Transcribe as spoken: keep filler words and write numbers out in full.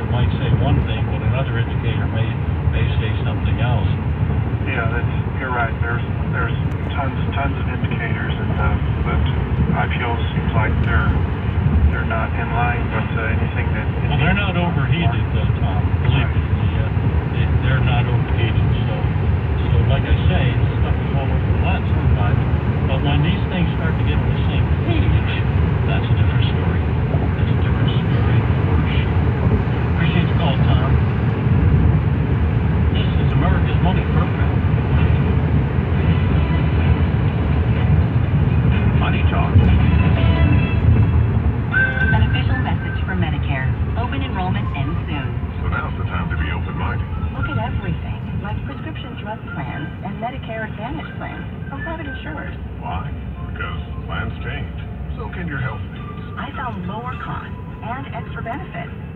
might say one thing, but another indicator may may say something else. Yeah, that's, you're right. There's there's tons tons of indicators, and uh, but I P Os seems like they're they're not in line with uh, anything that. Well, they're not overheated, though, Tom. Believe me, uh, they, they're not overheated. So, so like I say, this stuff is all over the lot sometimes. But when these things start to get on the same page, that's a different story. That's a different story for sure. Appreciate the call, Tom. This is America's Money Program. Money Talk. An official message from Medicare. Open enrollment ends soon. So now's the time to be open-minded. Look at everything, like prescription drug plans and Medicare Advantage plans from private insurers. Why? Because plans change. So can your health needs. I found lower costs and extra benefits